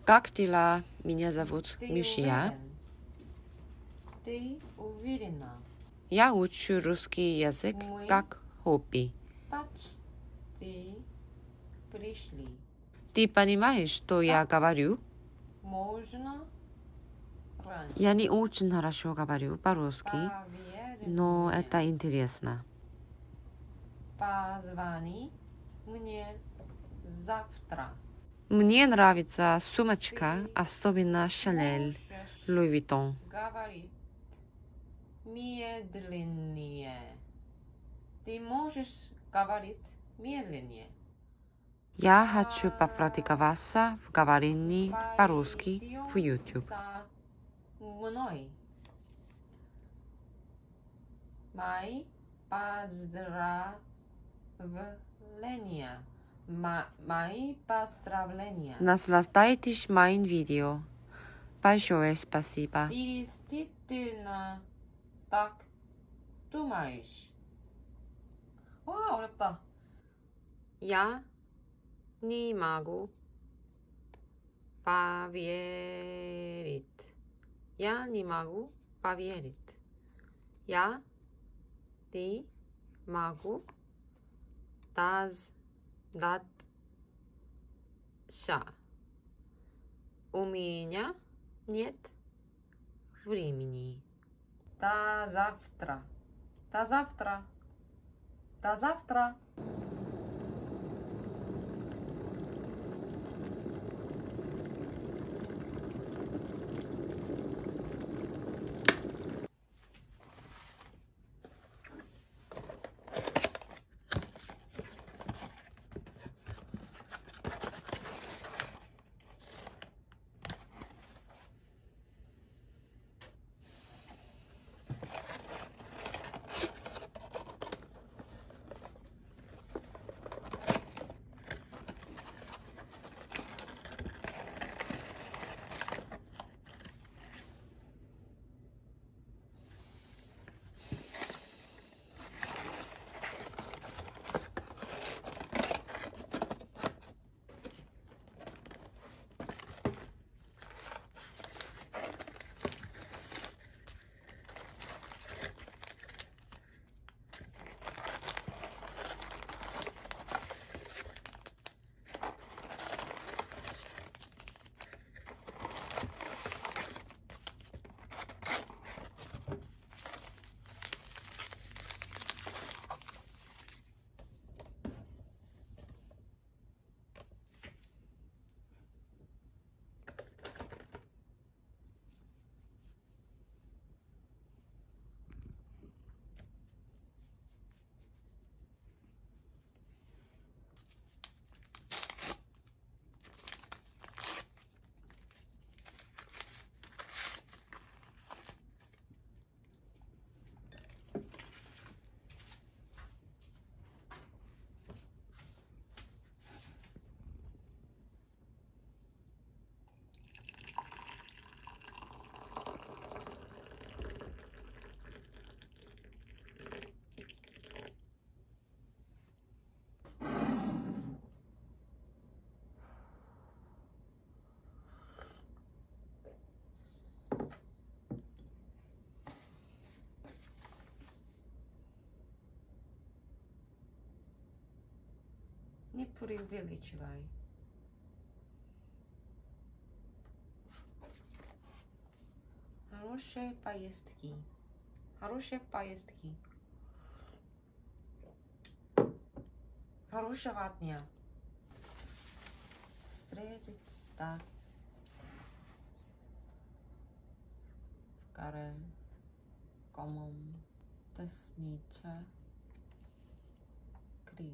Как дела? Меня зовут Мишия. Ты уверена? Я учу русский язык как хобби. Почти пришли. Ты понимаешь, что я говорю? Можно раньше. Я не очень хорошо говорю по-русски, Поверь но мне. это интересно. Позвони мне завтра. Мне нравится сумочка, особенно Шанель, Луи Виттон. Говорит медленнее. Ты можешь говорить медленнее. Я хочу попрактиковаться в говорении по-русски в YouTube. Со мной. Мои поздравления. Мои поздравления. Наслаждайтесь моим видео. Большое спасибо. Ты действительно так думаешь? 와, 어렵다. Я не могу поверить. Я не могу поверить. Я не могу дождаться. У меня нет времени. До завтра. До завтра. До завтра. Не преувеличивай. Хорошие поездки. Хорошие поездки. Хорошего дня. Встретиться в каре комом теснича крил.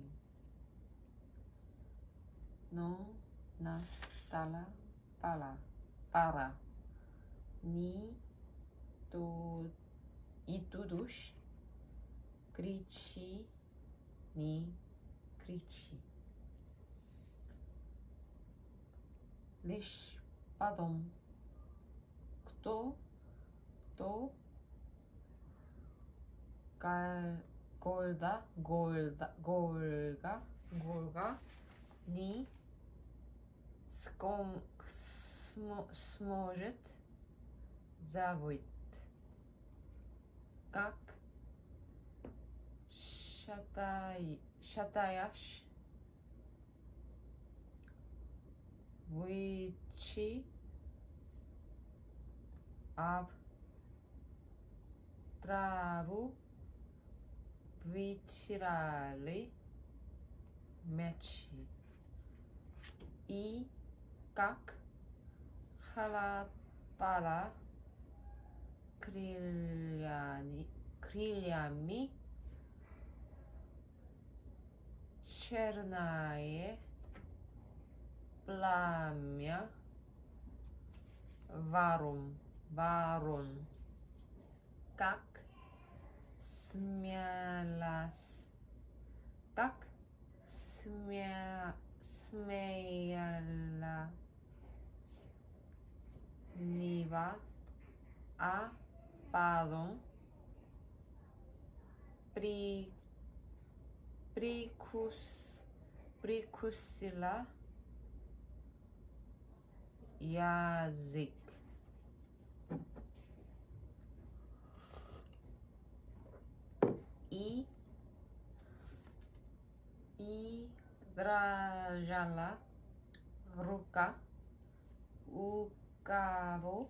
Но настала пора. Ни тут и тут уж кричи, не кричи. Лишь потом кто Гольга, не сможет забыть, как шатаешь вичи об траву вытирали мячи. И как хлопала крыльями черное пламя ворон, как смеялась Нива, а потом прикусила язык. И дрожала рука у кого,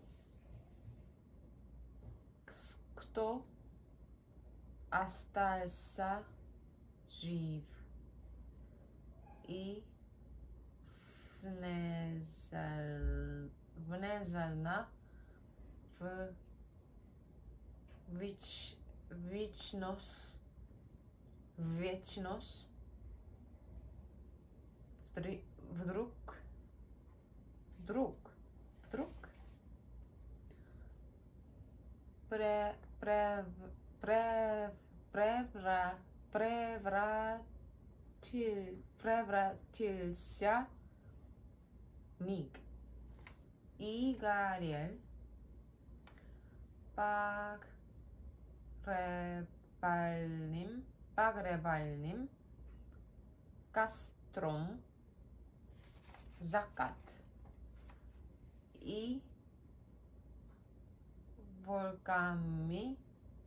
кто остался жив. И внезапно в вечность вдруг превратился миг и горел погребальным костром закат. И волками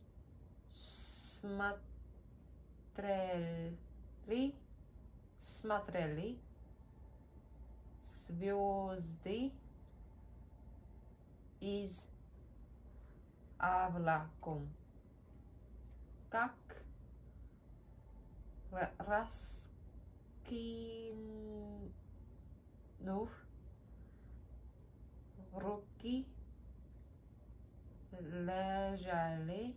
смотрели звезды из облаков, как раскинув руки лежали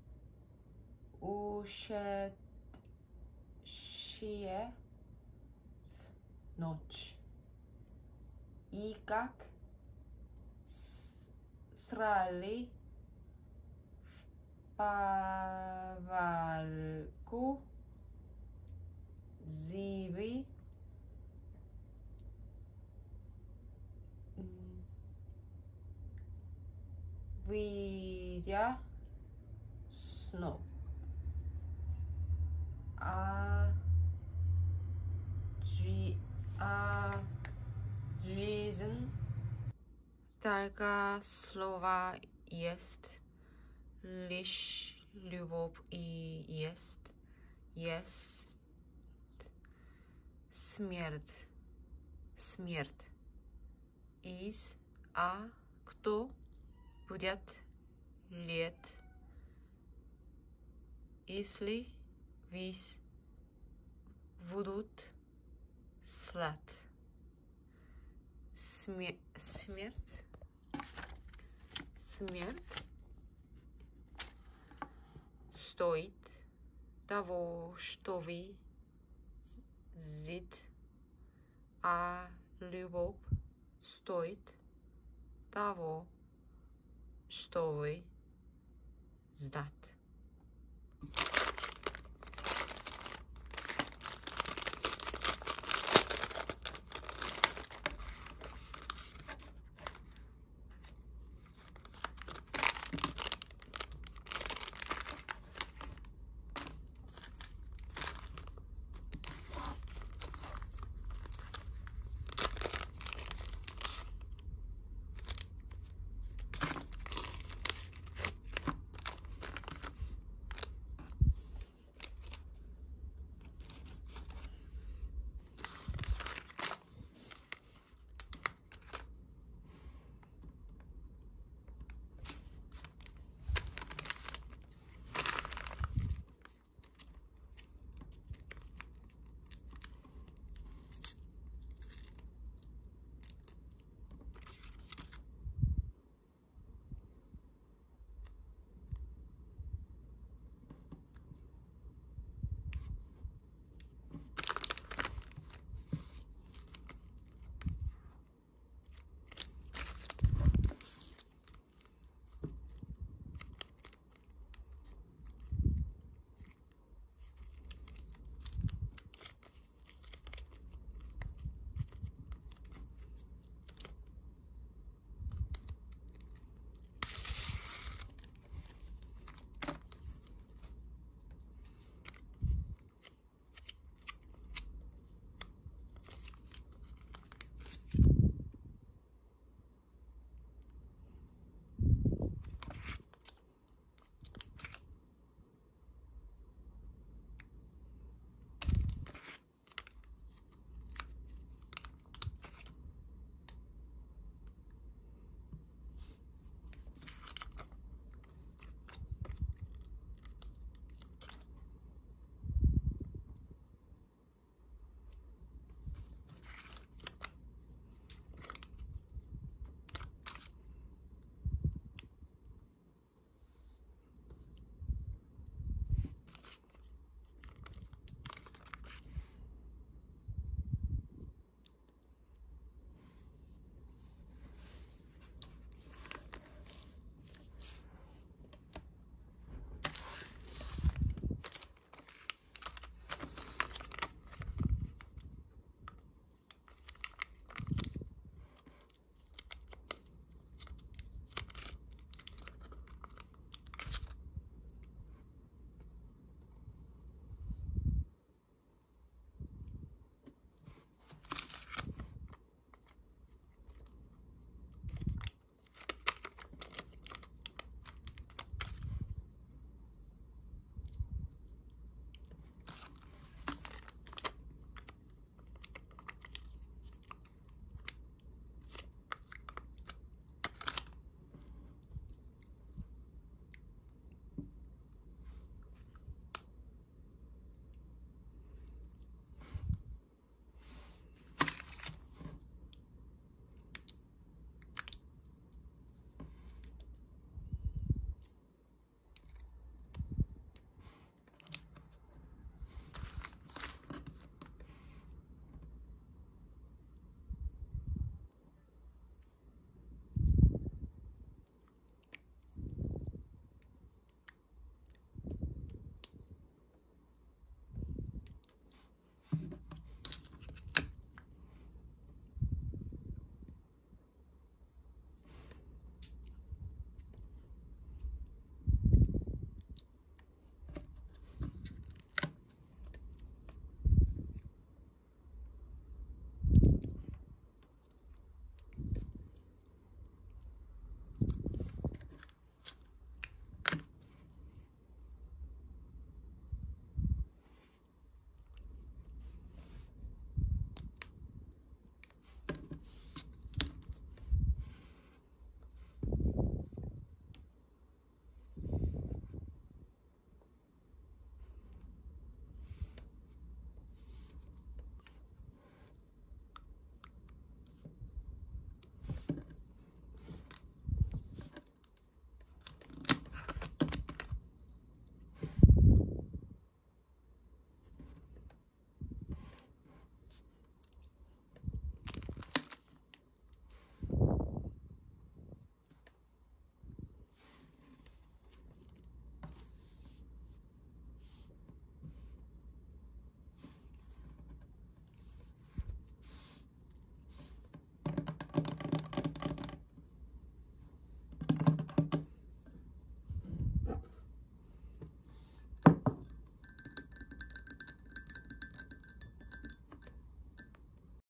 ушедшие в ночь. И как срали в повалку зивы, видя снов. Жизнь только слова есть, лишь любовь и есть смерть. Кто будет лет, если весь будут слать? Смерть стоит того, что вы зит, а любовь стоит того, что вы сдать.